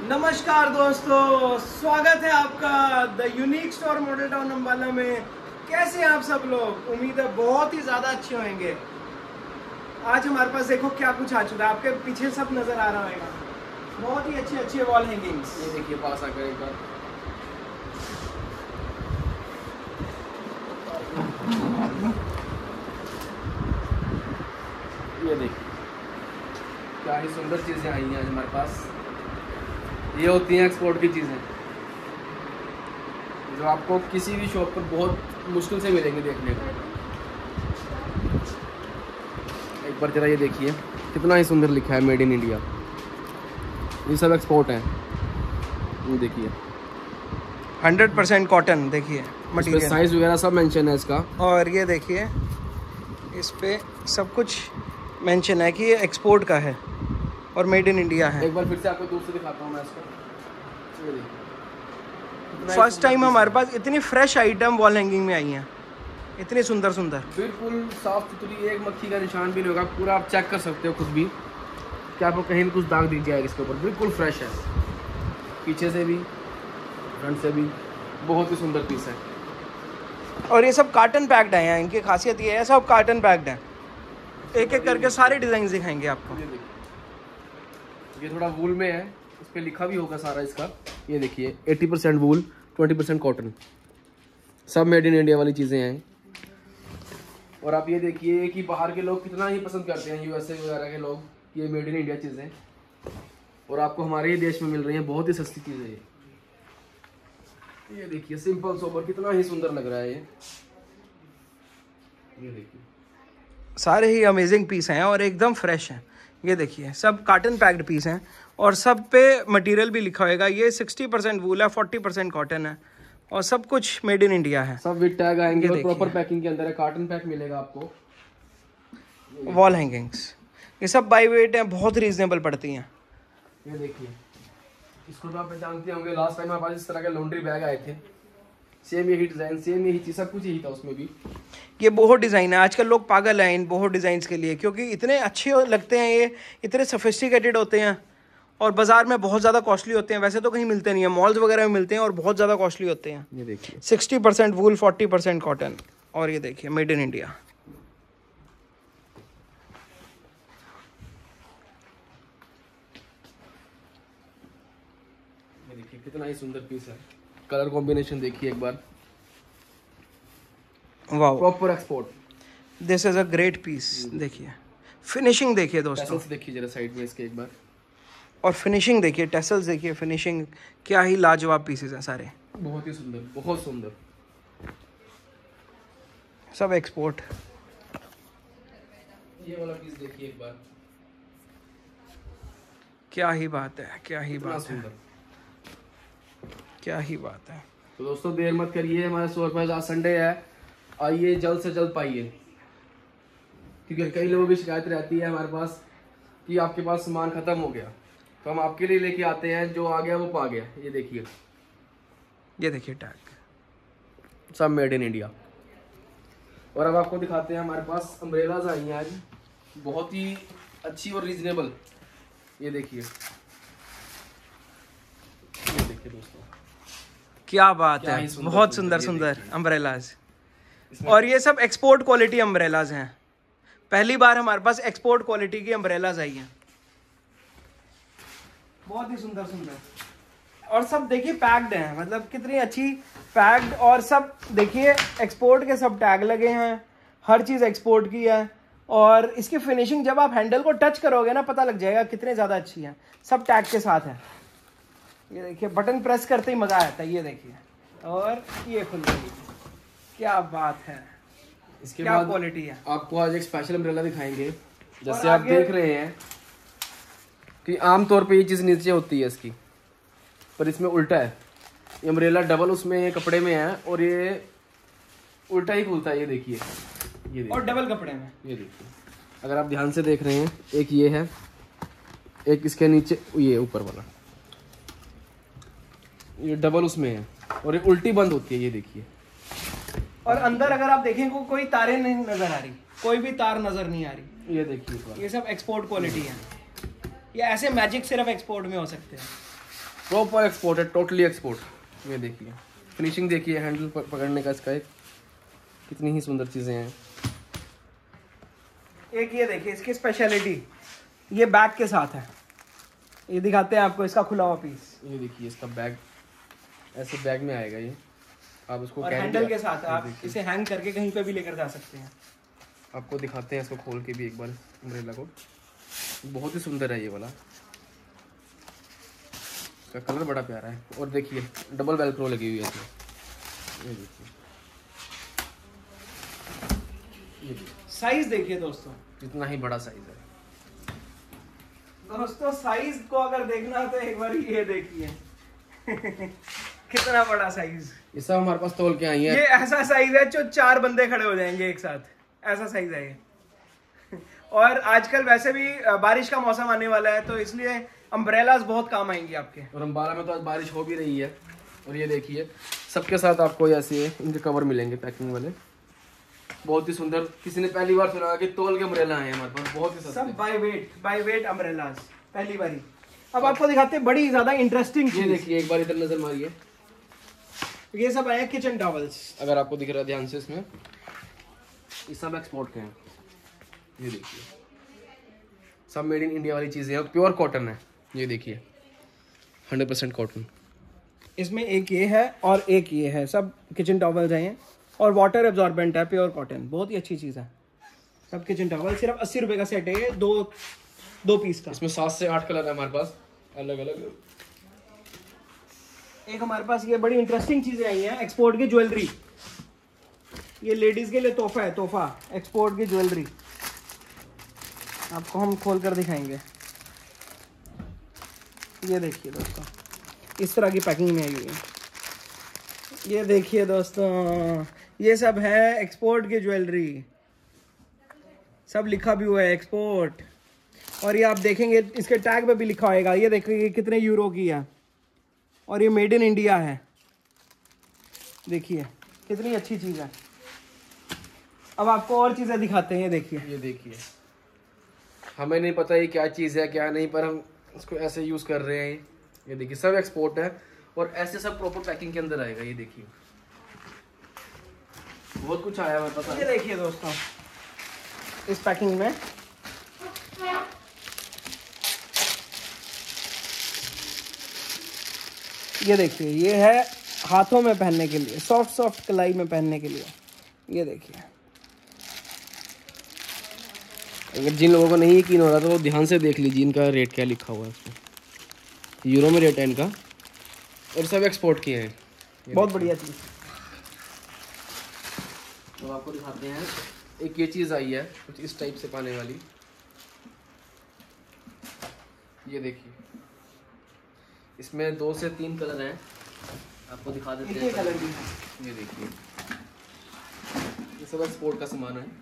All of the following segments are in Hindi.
नमस्कार दोस्तों, स्वागत है आपका the unique store model town Ambala में। कैसे हैं आप सब लोग? उम्मीद है बहुत ही ज़्यादा अच्छे होंगे। आज हमारे पास देखो क्या कुछ आ चुका है, आपके पीछे सब नज़र आ रहा होगा। बहुत ही अच्छे अच्छे वॉल हैंगिंग्स। ये देखिए पास आकर एक बार, ये देखिए क्या ही सुंदर चीज़ें आई हैं आज हमारे पास। ये होती हैं एक्सपोर्ट की चीज़ें जो आपको किसी भी शॉप पर बहुत मुश्किल से मिलेंगी देखने को। एक बार जरा ये देखिए कितना ही सुंदर लिखा है मेड इन इंडिया। ये सब एक्सपोर्ट है। ये देखिए 100% कॉटन। देखिए मटेरियल, साइज वगैरह सब मेंशन है इसका। और ये देखिए इस पे सब कुछ मेंशन है कि ये एक्सपोर्ट का है और मेड इन इंडिया है। एक बार फिर से आपको दूर से दिखाता हूँ मैं इसको। ये देखिए फर्स्ट टाइम हमारे पास इतनी फ्रेश आइटम वॉल हैंगिंग में आई हैं, इतनी सुंदर सुंदर, बिल्कुल साफ सुथरी, एक मक्खी का निशान भी नहीं होगा। पूरा आप चेक कर सकते हो खुद भी कि आपको कहीं भी कुछ दाग दिख जाएगा इसके ऊपर। बिल्कुल फ्रेश है, पीछे से भी फ्रंट से भी। बहुत ही सुंदर पीस है। और ये सब कार्टन पैक्ड है। इनकी खासियत ये है, सब कार्टन पैक्ड है। एक एक करके सारे डिजाइन दिखाएंगे आपको। ये देखिए, ये थोड़ा वूल में है, इस पे लिखा भी होगा सारा इसका। ये देखिए 80% वूल, 20% कॉटन, सब मेड इन इंडिया वाली चीज़ें हैं। और आप ये देखिए कि बाहर के लोग कितना ही पसंद करते हैं, यूएसए वगैरह के लोग, ये मेड इन इंडिया चीज़ें, और आपको हमारे ही देश में मिल रही हैं बहुत ही सस्ती चीज़ें। ये देखिए सिंपल सोबर, कितना ही सुंदर लग रहा है ये देखिए सारे ही अमेजिंग पीस हैं और एकदम फ्रेश हैं। ये देखिए सब कार्टन पैक्ड पीस हैं और सब पे मटेरियल भी लिखा होगा। ये 60% वूल है, 40% कॉटन है और सब कुछ मेड इन इंडिया है। सब विद टैग आएंगे और प्रॉपर पैकिंग के अंदर है। कार्टन पैक मिलेगा आपको। वॉल हैंगिंग्स ये सब बाई वेट हैं, बहुत रीजनेबल पड़ती हैं। ये देखिए, इसको तो आप जानते होंगे, लास्ट टाइम हमारे पास इस तरह के लॉन्ड्री बैग आए थे, सेम यही डिजाइन, सेम यही चीज, सब कुछ यही था उसमें भी। ये बोहो डिज़ाइन है। आजकल लोग पागल हैं इन बोहो डिज़ाइंस के लिए, क्योंकि इतने अच्छे लगते हैं, ये इतने सोफिस्टिकेटेड होते हैं और बाजार में बहुत ज़्यादा कॉस्टली होते हैं। वैसे तो कहीं मिलते नहीं है, मॉल्स वगैरह में मिलते हैं और बहुत ज़्यादा कॉस्टली होते हैं। ये देखिए 60% वूल, 40% कॉटन, और ये देखिए मेड इन इंडिया। कितना ही सुंदर पीस है। कलर कॉम्बिनेशन देखिए एक बार, वाह, proper export. This is a great piece. देखिए फिनिशिंग देखिए दोस्तों, टैसल्स देखिए जरा साइड में इसके एक बार, और फिनिशिंग देखिए, टेसल्स देखिए, फिनिशिंग, क्या ही लाजवाब पीसेस हैं सारे। बहुत ही सुंदर, बहुत सुंदर, सब एक्सपोर्ट। ये वाला पीस देखिए एक बार, क्या ही बात है, क्या ही कितना बात है, सुंदर, क्या ही बात है। तो दोस्तों देर मत करिए, हमारे स्टोर पर आज संडे है, आइए जल्द से जल्द पाइए। क्योंकि कई लोगों की शिकायत रहती है हमारे पास कि आपके पास सामान खत्म हो गया, तो हम आपके लिए लेके आते हैं, जो आ गया वो पा गया। ये देखिए, ये देखिए टैग, सब मेड इन इंडिया। और अब आपको दिखाते हैं हमारे पास अम्ब्रेलाज आई हैं आज, बहुत ही अच्छी और रीजनेबल। ये देखिए, ये देखिए दोस्तों, क्या बात क्या है, ही सुंदर बहुत सुंदर, सुंदर ये सुंदर अम्ब्रेलाज। इसमें और ये सब एक्सपोर्ट क्वालिटी अम्ब्रेलाज हैं। पहली बार हमारे पास एक्सपोर्ट क्वालिटी की अम्ब्रेलाज आई हैं, बहुत ही सुंदर सुंदर। और सब देखिए पैक्ड हैं, मतलब कितनी अच्छी पैक्ड, और सब देखिए एक्सपोर्ट के सब टैग लगे हैं, हर चीज़ एक्सपोर्ट की है। और इसकी फिनिशिंग जब आप हैंडल को टच करोगे ना, पता लग जाएगा कितने ज़्यादा अच्छी है। सब टैग के साथ है। ये देखिए बटन प्रेस करते ही मज़ा आता है। ये देखिए, और ये खुल गई, क्या बात है, इसके क्या बाद क्वालिटी है। आपको आज एक स्पेशल अम्ब्रेला दिखाएंगे। जैसे और आप आगे देख रहे हैं कि आमतौर पे ये चीज़ नीचे होती है इसकी, पर इसमें उल्टा है। ये अम्ब्रेला डबल उसमें कपड़े में है और ये उल्टा ही खुलता है। ये देखिए, ये देखिए, और डबल कपड़े में। ये देखिए, अगर आप ध्यान से देख रहे हैं, एक ये है, एक इसके नीचे ये ऊपर वाला, ये डबल उसमें है, और ये उल्टी बंद होती है। ये देखिए, और अंदर अगर आप देखें कोई तारें नहीं नजर आ रही, कोई भी तार नजर नहीं आ रही। ये देखिए, ये सब एक्सपोर्ट क्वालिटी है। ये ऐसे मैजिक सिर्फ एक्सपोर्ट में हो सकते हैं। प्रॉपर एक्सपोर्ट है, टोटली एक्सपोर्ट। ये देखिए फिनिशिंग देखिए, हैंडल पकड़ने का इसका एक कितनी ही सुंदर चीज़ें हैं। एक ये देखिए इसकी स्पेशलिटी, ये बैग के साथ है। ये दिखाते हैं आपको इसका खुला हुआ पीस। ये देखिए इसका बैग, ऐसे बैग में आएगा ये, आप इसको और हैंडल के साथ आप इसे हैंग करके कहीं पे भी लेकर जा सकते हैं। आपको दिखाते हैं इसको खोल के भी एक बार अम्ब्रेला को। बहुत ही सुंदर है ये वाला, इसका कलर बड़ा प्यारा है। और देखिए डबल वेलक्रो लगी हुई है इसमें। ये देखिए साइज देखिए दोस्तों, कितना ही बड़ा साइज है दोस्तों। साइज को अगर देखना हो तो एक बार ये देखिए कितना बड़ा साइज। ये सब हमारे पास तौल के आई है। ये ऐसा साइज है जो 4 बंदे खड़े हो जाएंगे एक साथ, ऐसा साइज है ये। और आजकल वैसे भी बारिश का मौसम आने वाला है, तो इसलिए अम्ब्रेलाज बहुत काम आएंगी आपके। और अम्बाला में तो आज बारिश हो भी रही है। और ये देखिए सबके साथ आपको ऐसे इनके कवर मिलेंगे पैकिंग वाले, बहुत ही सुंदर। किसी ने पहली बार सुना कि तौल के अम्ब्रेला हैं हमारे पास, बहुत ही सस्ते। सब बाय वेट अम्ब्रेलाज पहली बारी। अब आपको दिखाते हैं बड़ी ज्यादा इंटरेस्टिंग ये देखिए, एक बार इधर नजर मारिए, ये सब आए किचन टॉवल्स। अगर आपको दिख रहा है ध्यान से, इसमें ये सब एक्सपोर्ट के हैं। ये देखिए सब मेड इन इंडिया वाली चीजें हैं, प्योर कॉटन है। ये देखिए 100% कॉटन। इसमें एक ये है और एक ये है, सब किचन टॉवल्स हैं और वाटर एब्जॉर्बेंट है, प्योर कॉटन, बहुत ही अच्छी चीज़ है। सब किचन टॉवल सिर्फ 80 रुपए का सेट है ये, दो पीस का। इसमें 7 से 8 कलर है हमारे पास अलग अलग। एक हमारे पास ये बड़ी इंटरेस्टिंग चीजें आई हैं, एक्सपोर्ट की ज्वेलरी। ये लेडीज के लिए तोहफा है, तोहफा एक्सपोर्ट की ज्वेलरी। आपको हम खोल कर दिखाएंगे। ये देखिए दोस्तों, इस तरह की पैकिंग में आई हुई है। ये देखिए दोस्तों, ये सब है एक्सपोर्ट की ज्वेलरी, सब लिखा भी हुआ है एक्सपोर्ट। और ये आप देखेंगे इसके टैग पे भी लिखा होगा। ये देखिए कितने यूरो की है और ये मेड इन इंडिया है। देखिए कितनी अच्छी चीज़ है। अब आपको और चीज़ें दिखाते हैं। ये देखिए हमें नहीं पता ये क्या चीज़ है क्या नहीं, पर हम इसको ऐसे यूज़ कर रहे हैं। ये देखिए सब एक्सपोर्ट है और ऐसे सब प्रॉपर पैकिंग के अंदर आएगा। ये देखिए बहुत कुछ आया है पता। ये देखिए दोस्तों, इस पैकिंग में ये देखिए, ये है हाथों में पहनने के लिए, सॉफ्ट कलाई में पहनने के लिए। ये देखिए, अगर जिन लोगों को नहीं यकीन हो रहा तो वो ध्यान से देख लीजिए इनका रेट क्या लिखा हुआ है इसमें। यूरो में रेट है इनका और सब एक्सपोर्ट किए हैं। बहुत बढ़िया चीज़। तो आपको दिखाते हैं, एक ये चीज़ आई है कुछ इस टाइप से पाने वाली। ये देखिए इसमें 2 से 3 कलर हैं, आपको दिखा देते हैं। कलर भी है। ये देखिए ये सब एक्सपोर्ट का सामान है।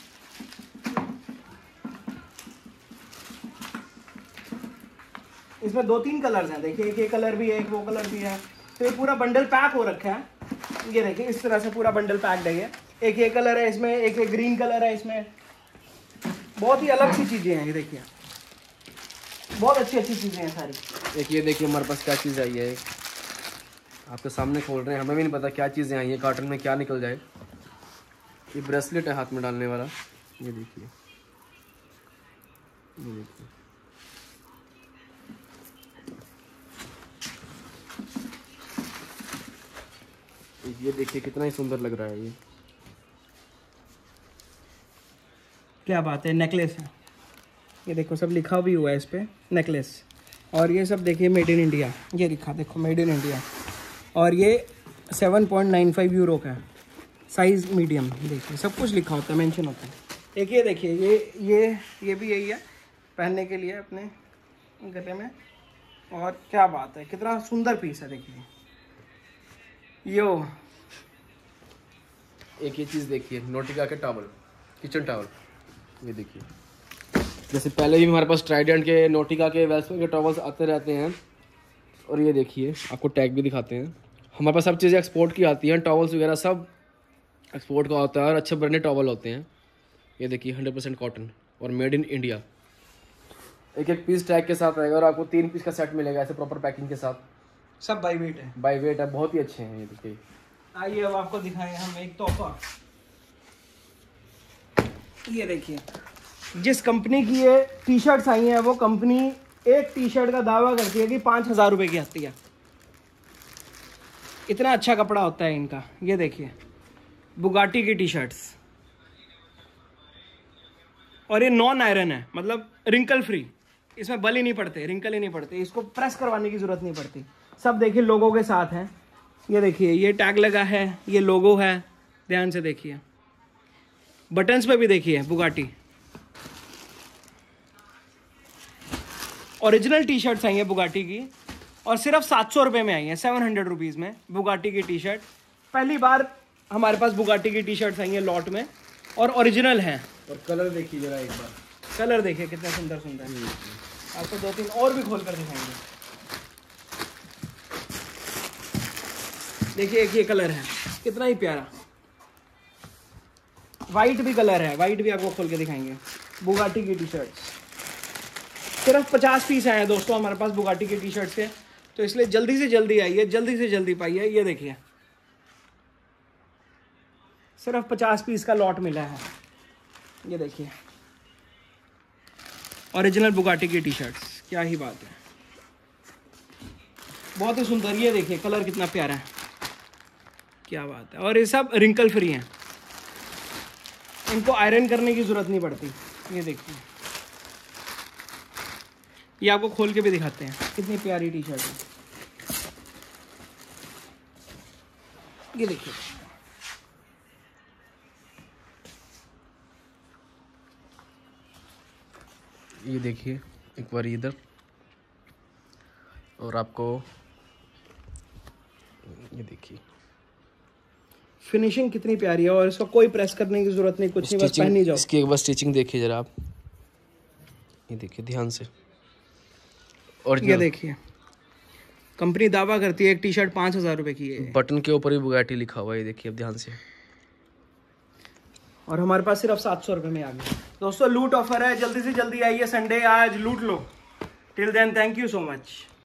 इसमें 2-3 कलर्स हैं। देखिए एक ये कलर भी है, एक वो कलर भी है। तो ये पूरा बंडल पैक हो रखा है। ये देखिए इस तरह से पूरा बंडल पैक्ड है। एक ये कलर है इसमें, एक ये ग्रीन कलर है इसमें। बहुत ही अलग सी चीज़ें हैं। ये देखिए बहुत अच्छी चीज़ें हैं सारी। एक ये देखिए हमारे पास क्या चीज़ आई है, आपके सामने खोल रहे हैं, हमें भी नहीं पता क्या चीज़ें आई हैं, कार्टन में क्या निकल जाए। ये ब्रेसलेट है हाथ में डालने वाला। ये देखिए, ये देखिए ये देखिए कितना ही सुंदर लग रहा है। ये क्या बात है, नेकलेस है। ये देखो सब लिखा भी हुआ है इस पर, नेकलेस। और ये सब देखिए मेड इन इंडिया, ये लिखा देखो मेड इन इंडिया। और ये 7.95 यूरो का है, साइज मीडियम। देखिए सब कुछ लिखा होता है, मेंशन होता है। एक ये देखिए, ये भी यही है पहनने के लिए अपने गले में। और क्या बात है, कितना सुंदर पीस है। देखिए यो एक ये चीज़ देखिए, नोटिका के टॉवल, किचन टॉवल। ये देखिए जैसे पहले भी हमारे पास ट्राइडेंट के, नोटिका के, वेल्सपन के टॉवल्स आते रहते हैं। और ये देखिए आपको टैग भी दिखाते हैं। हमारे पास सब चीज़ें एक्सपोर्ट की आती हैं, टॉवल्स वगैरह सब एक्सपोर्ट का होता है और अच्छे ब्रांडेड टॉवल होते हैं। ये देखिए 100% कॉटन और मेड इन इंडिया। एक एक पीस टैग के साथ आएगा और आपको 3 पीस का सेट मिलेगा ऐसे प्रॉपर पैकिंग के साथ। सब बाई वेट है। बाई वेट है, बहुत ही अच्छे हैं ये देखिए। आइए अब आपको दिखाएं हम एक तोहफा। ये देखिए, जिस कंपनी की ये टी शर्ट्स आई हैं वो कंपनी एक टी शर्ट का दावा करती है कि 5,000 रुपये की आती है। इतना अच्छा कपड़ा होता है इनका। ये देखिए, बुगाटी की टी शर्ट्स, और ये नॉन आयरन है, मतलब रिंकल फ्री। इसमें बल ही नहीं पड़ते, रिंकल ही नहीं पड़ते, इसको प्रेस करवाने की जरूरत नहीं पड़ती। सब देखिए लोगो के साथ हैं। ये देखिए, ये टैग लगा है, ये लोगो है, ध्यान से देखिए। बटन्स पे भी देखिए बुगाटी। ओरिजिनल टी शर्ट्स आई हैं बुगाटी की, और सिर्फ 700 रुपये में आई हैं, 700 रुपीज़ में बुगाटी की टी शर्ट। पहली बार हमारे पास बुगाटी की टी शर्ट्स आई हैं लॉट में, और ओरिजिनल हैं। और कलर देखिए जरा एक बार, कलर देखिए कितना सुंदर सुंदर है। आपको 2-3 और भी खोल कर दिखाएंगे। देखिए एक ये कलर है, कितना ही प्यारा। वाइट भी कलर है, वाइट भी आपको खोल के दिखाएंगे। बुगाटी की टी शर्ट्स सिर्फ 50 पीस आए हैं दोस्तों हमारे पास बुगाटी की टी शर्ट्स के, तो इसलिए जल्दी से जल्दी आइए, जल्दी से जल्दी पाइए। ये देखिए, सिर्फ 50 पीस का लॉट मिला है। ये देखिए, ओरिजिनल बुगाटी की टी शर्ट्स, क्या ही बात है, बहुत ही सुंदर। ये देखिए कलर कितना प्यारा है, क्या बात है। और ये सब रिंकल फ्री हैं, इनको आयरन करने की जरूरत नहीं पड़ती। ये देखिए, ये आपको खोल के भी दिखाते हैं, कितनी प्यारी टी शर्ट है। ये देखिए, ये देखिए एक बार इधर, और आपको ये देखिए फिनिशिंग कितनी प्यारी है, और इसको कोई प्रेस करने की जरूरत नहीं, कुछ नहीं, बस पहन ही जाओ। इसकी एक बार स्टिचिंग देखिए जरा आप, ये देखिए ध्यान से। और ये देखिए, कंपनी दावा करती है एक टी शर्ट 5,000 रुपये की है। बटन के ऊपर भी बुगाटी लिखा हुआ है, ये देखिए अब ध्यान से। और हमारे पास सिर्फ 700 रुपये में आ गया दोस्तों। लूट ऑफर है, जल्दी से जल्दी आइए, संडे आज लूट लो। Till then, thank you so much.